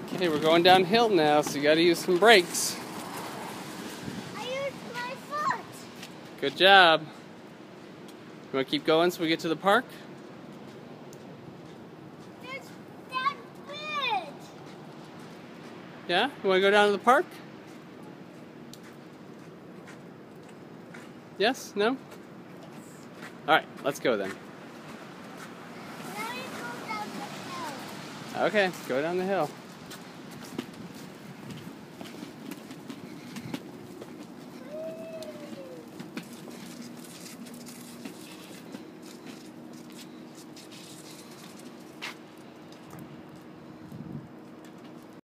Okay, we're going downhill now, so you gotta use some brakes. I used my foot. Good job. You wanna keep going so we get to the park? There's that bridge. Yeah? You wanna go down to the park? Yes? No? Alright, let's go then. Now you go down the hill. Okay, go down the hill.